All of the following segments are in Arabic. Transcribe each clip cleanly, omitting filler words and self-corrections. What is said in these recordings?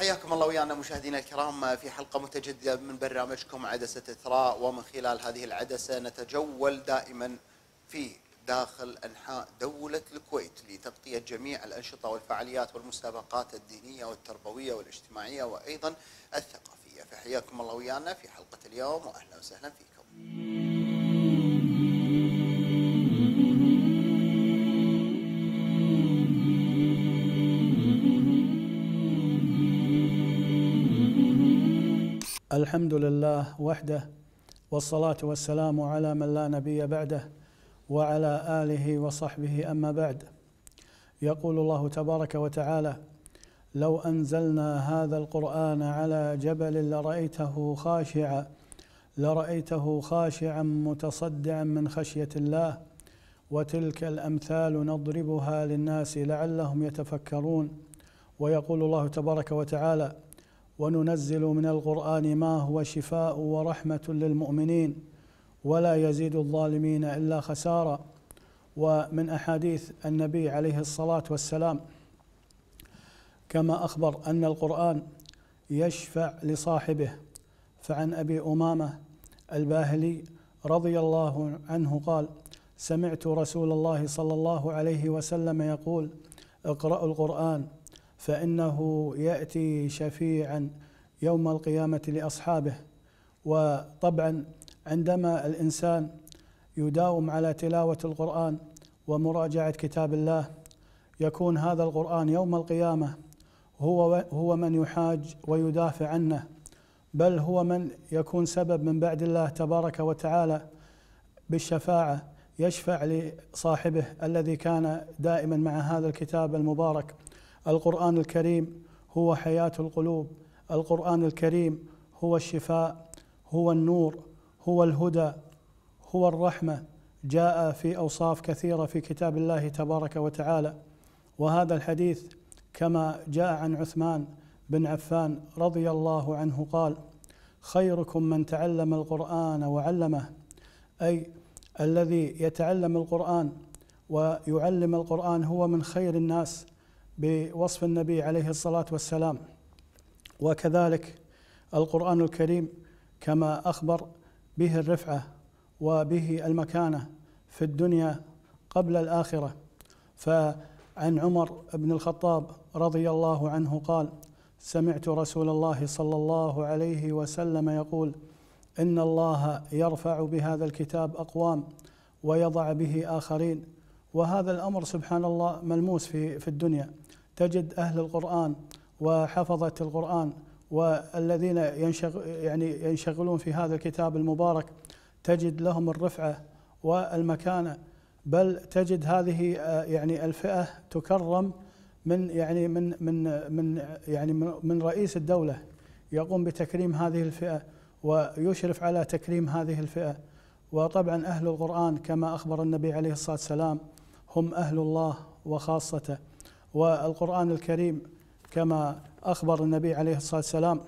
حياكم الله ويانا مشاهدينا الكرام في حلقة متجددة من برنامجكم عدسة إثراء، ومن خلال هذه العدسة نتجول دائما في داخل أنحاء دولة الكويت لتغطية جميع الأنشطة والفعاليات والمسابقات الدينية والتربوية والاجتماعية وأيضا الثقافية. فحياكم الله ويانا في حلقة اليوم وأهلا وسهلا فيكم. الحمد لله وحده، والصلاة والسلام على من لا نبي بعده وعلى آله وصحبه، أما بعد. يقول الله تبارك وتعالى: لو أنزلنا هذا القرآن على جبل لرأيته خاشعا متصدعا من خشية الله، وتلك الأمثال نضربها للناس لعلهم يتفكرون. ويقول الله تبارك وتعالى: وننزل من القرآن ما هو شفاء ورحمة للمؤمنين ولا يزيد الظالمين إلا خسارا. ومن أحاديث النبي عليه الصلاة والسلام كما أخبر أن القرآن يشفع لصاحبه، فعن أبي أمامة الباهلي رضي الله عنه قال: سمعت رسول الله صلى الله عليه وسلم يقول: اقرأوا القرآن فإنه يأتي شفيعا يوم القيامة لأصحابه. وطبعا عندما الإنسان يداوم على تلاوة القرآن ومراجعة كتاب الله يكون هذا القرآن يوم القيامة هو من يحاج ويدافع عنه، بل هو من يكون سبب من بعد الله تبارك وتعالى بالشفاعة، يشفع لصاحبه الذي كان دائما مع هذا الكتاب المبارك. القرآن الكريم هو حياة القلوب، القرآن الكريم هو الشفاء، هو النور، هو الهدى، هو الرحمة. جاء في أوصاف كثيرة في كتاب الله تبارك وتعالى. وهذا الحديث كما جاء عن عثمان بن عفان رضي الله عنه قال: خيركم من تعلم القرآن وعلمه، أي الذي يتعلم القرآن ويعلم القرآن هو من خير الناس بوصف النبي عليه الصلاة والسلام. وكذلك القرآن الكريم كما أخبر به الرفعة وبه المكانة في الدنيا قبل الآخرة. فعن عمر بن الخطاب رضي الله عنه قال: سمعت رسول الله صلى الله عليه وسلم يقول: إن الله يرفع بهذا الكتاب أقوام ويضع به آخرين. وهذا الأمر سبحان الله ملموس في الدنيا. تجد أهل القرآن وحفظة القرآن والذين ينشغلون في هذا الكتاب المبارك تجد لهم الرفعة والمكانة، بل تجد هذه الفئة تكرم من رئيس الدولة، يقوم بتكريم هذه الفئة ويشرف على تكريم هذه الفئة. وطبعا أهل القرآن كما أخبر النبي عليه الصلاة والسلام هم أهل الله وخاصته. والقرآن الكريم كما أخبر النبي عليه الصلاة والسلام: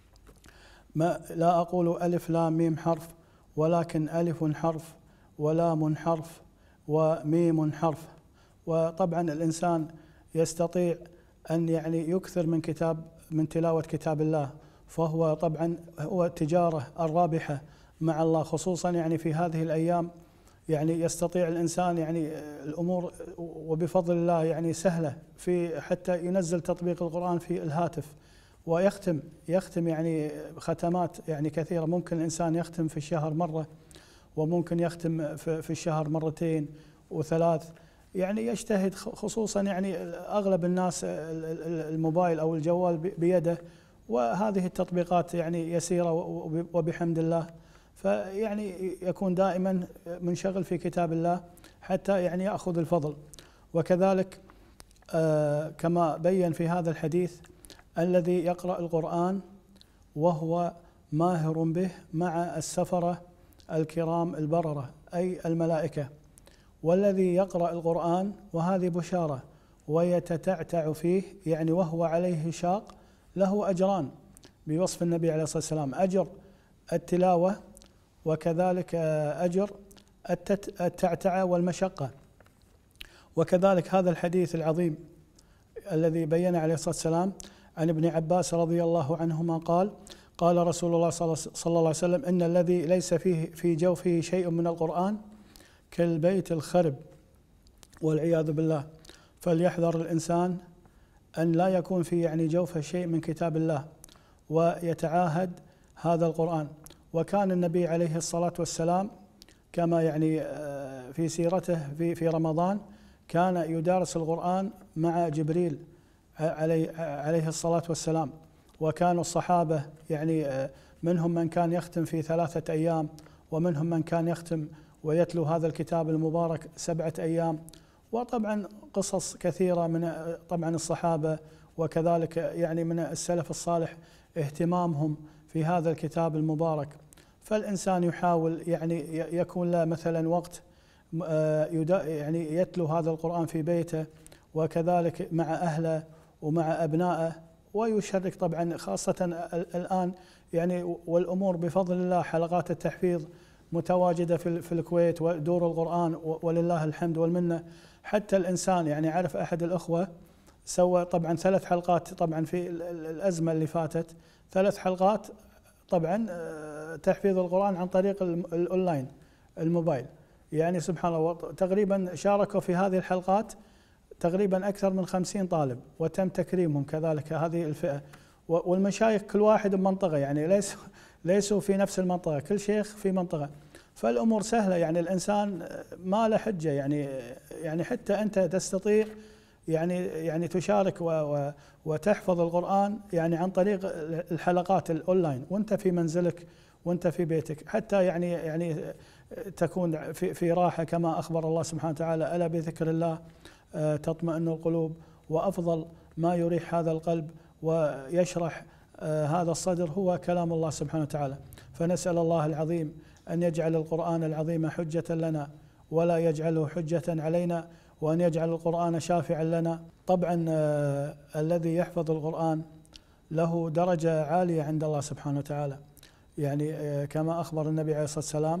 لا أقول ألف لام ميم حرف، ولكن ألف حرف ولام حرف وميم حرف. وطبعا الإنسان يستطيع أن يكثر من تلاوة كتاب الله، فهو طبعا هو التجارة الرابحة مع الله، خصوصا في هذه الأيام يستطيع الإنسان الأمور وبفضل الله سهلة، في حتى ينزل تطبيق القرآن في الهاتف ويختم ختمات كثيرة. ممكن الإنسان يختم في الشهر مرة، وممكن يختم في الشهر مرتين وثلاث. يجتهد، خصوصا أغلب الناس الموبايل أو الجوال بيده، وهذه التطبيقات يسيرة وبحمد الله، يكون دائما منشغل في كتاب الله حتى يأخذ الفضل. وكذلك كما بين في هذا الحديث: الذي يقرأ القرآن وهو ماهر به مع السفرة الكرام البررة، أي الملائكة. والذي يقرأ القرآن وهذه بشارة ويتتعتع فيه وهو عليه شاق له أجران بوصف النبي عليه الصلاة والسلام: أجر التلاوة وكذلك أجر التعتعة والمشقة. وكذلك هذا الحديث العظيم الذي بين عليه الصلاة والسلام عن ابن عباس رضي الله عنهما قال: قال رسول الله صلى الله عليه وسلم: إن الذي ليس فيه في جوفه شيء من القرآن كالبيت الخرب والعياذ بالله. فليحذر الإنسان أن لا يكون في يعني جوفه شيء من كتاب الله ويتعاهد هذا القرآن. وكان النبي عليه الصلاة والسلام كما يعني في سيرته في رمضان كان يدارس القرآن مع جبريل عليه الصلاة والسلام. وكانوا الصحابة يعني منهم من كان يختم في 3 أيام، ومنهم من كان يختم ويتلو هذا الكتاب المبارك 7 أيام. وطبعا قصص كثيرة من طبعا الصحابة وكذلك يعني من السلف الصالح اهتمامهم في هذا الكتاب المبارك. فالإنسان يحاول يعني يكون له مثلا وقت يعني يتلو هذا القرآن في بيته وكذلك مع أهله ومع أبنائه، ويشارك طبعا خاصة الآن يعني والأمور بفضل الله حلقات التحفيظ متواجدة في الكويت ودور القرآن ولله الحمد والمنة. حتى الإنسان يعني عرف أحد الأخوة سوى طبعا 3 حلقات طبعا في الأزمة اللي فاتت، 3 حلقات طبعا تحفيظ القرآن عن طريق الأونلاين الموبايل. يعني سبحان الله تقريبا شاركوا في هذه الحلقات تقريبا أكثر من 50 طالب، وتم تكريمهم كذلك هذه الفئة. والمشايخ كل واحد بمنطقة، يعني ليسوا في نفس المنطقة، كل شيخ في منطقة. فالأمور سهلة، يعني الإنسان ما له حجة، يعني حتى أنت تستطيع يعني تشارك وتحفظ القرآن يعني عن طريق الحلقات الأونلاين وأنت في منزلك وأنت في بيتك، حتى يعني تكون في راحة كما أخبر الله سبحانه وتعالى: ألا بذكر الله تطمئن القلوب. وأفضل ما يريح هذا القلب ويشرح هذا الصدر هو كلام الله سبحانه وتعالى. فنسأل الله العظيم أن يجعل القرآن العظيم حجة لنا ولا يجعله حجة علينا، وأن يجعل القرآن شافعا لنا. طبعا الذي يحفظ القرآن له درجة عالية عند الله سبحانه وتعالى، يعني كما أخبر النبي عليه الصلاة والسلام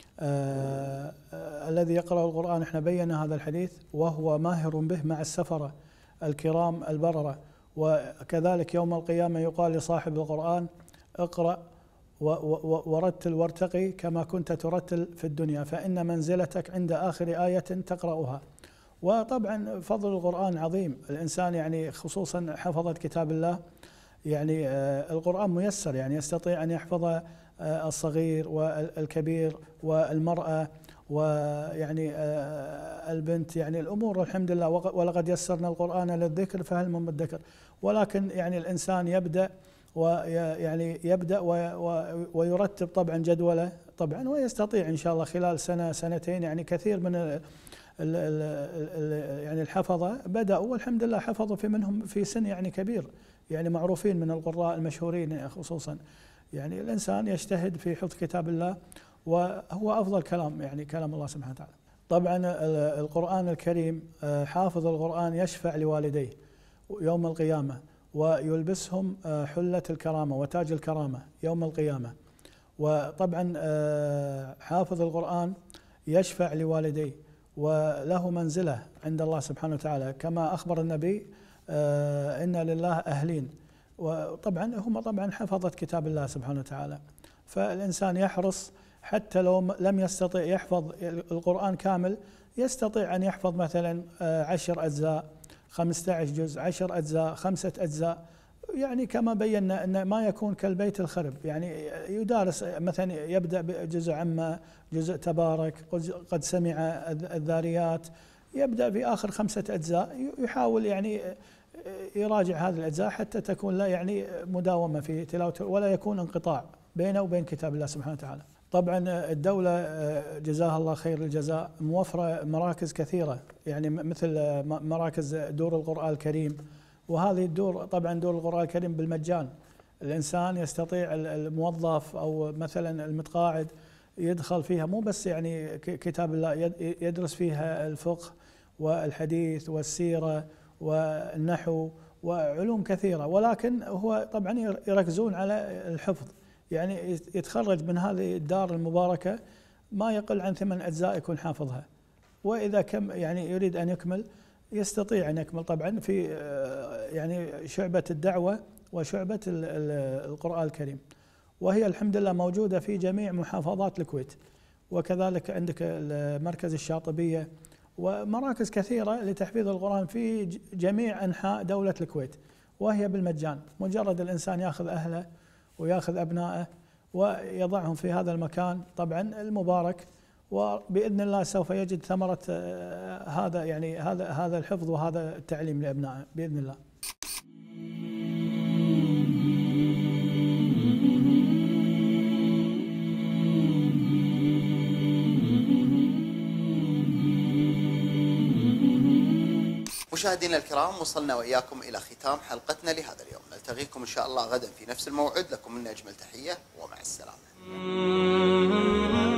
الذي يقرأ القرآن، احنا بينا هذا الحديث، وهو ماهر به مع السفرة الكرام البررة. وكذلك يوم القيامة يقال لصاحب القرآن: اقرأ ورتل وارتقي كما كنت ترتل في الدنيا، فإن منزلتك عند آخر آية تقرأها. وطبعا فضل القرآن عظيم. الإنسان يعني خصوصا حفظة كتاب الله، يعني القرآن ميسر، يعني يستطيع أن يحفظ الصغير والكبير والمرأة ويعني البنت، يعني الأمور الحمد لله. ولقد يسرنا القرآن للذكر فهل من مدكر. ولكن يعني الإنسان يبدأ ويرتب طبعا جدوله طبعا، ويستطيع إن شاء الله خلال سنة سنتين. يعني كثير من يعني الحفظة بدأوا والحمد لله حفظوا في منهم في سن يعني كبير، يعني معروفين من القراء المشهورين خصوصا. يعني الإنسان يجتهد في حفظ كتاب الله، وهو أفضل كلام يعني كلام الله سبحانه وتعالى. طبعا القرآن الكريم حافظ القرآن يشفع لوالديه يوم القيامة ويلبسهم حلة الكرامة وتاج الكرامة يوم القيامة. وطبعا حافظ القرآن يشفع لوالديه وله منزلة عند الله سبحانه وتعالى، كما أخبر النبي إن لله أهلين، وطبعا هم طبعا حفظة كتاب الله سبحانه وتعالى. فالإنسان يحرص حتى لو لم يستطيع يحفظ القرآن كامل، يستطيع أن يحفظ مثلا 10 أجزاء، 15 جزء، 10 أجزاء، 5 أجزاء، يعني كما بينا أن ما يكون كالبيت الخرب. يعني يدارس مثلا يبدأ بجزء عما، جزء تبارك، قد سمع الذاريات، يبدأ في آخر 5 أجزاء، يحاول يعني يراجع هذه الأجزاء حتى تكون لا يعني مداومة في تلاوته ولا يكون انقطاع بينه وبين كتاب الله سبحانه وتعالى. طبعا الدولة جزاها الله خير الجزاء موفرة مراكز كثيرة، يعني مثل مراكز دور القرآن الكريم، وهذه الدور طبعا دور القرآن الكريم بالمجان. الإنسان يستطيع الموظف أو مثلا المتقاعد يدخل فيها، مو بس يعني كتاب الله، يدرس فيها الفقه والحديث والسيرة والنحو وعلوم كثيرة، ولكن هو طبعا يركزون على الحفظ. يعني يتخرج من هذه الدار المباركة ما يقل عن 8 أجزاء يكون حافظها، وإذا كم يعني يريد أن يكمل يستطيع أن يكمل طبعا في يعني شعبة الدعوة وشعبة القرآن الكريم، وهي الحمد لله موجودة في جميع محافظات الكويت، وكذلك عندك مركز الشاطبية ومراكز كثيرة لتحفيظ القرآن في جميع أنحاء دولة الكويت، وهي بالمجان، مجرد الإنسان يأخذ أهله ويأخذ أبنائه ويضعهم في هذا المكان طبعا المبارك، وبإذن الله سوف يجد ثمرة هذا يعني هذا الحفظ وهذا التعليم لأبنائه بإذن الله. مشاهدينا الكرام، وصلنا وإياكم إلى ختام حلقتنا لهذا اليوم، نلتقيكم إن شاء الله غدا في نفس الموعد، لكم منا أجمل تحية ومع السلامة.